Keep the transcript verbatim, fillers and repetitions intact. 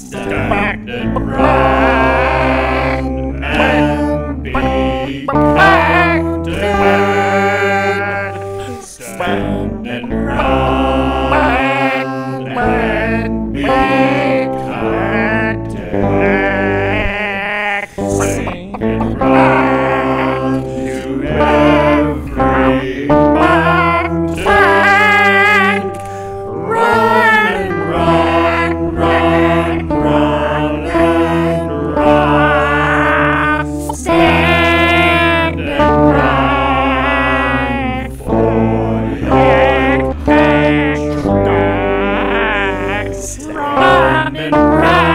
Stand and run and be counted. Stand and run and be counted. Sing and run to every mountain. Run and run, run, run and run. Stand and run for your country. Run and run.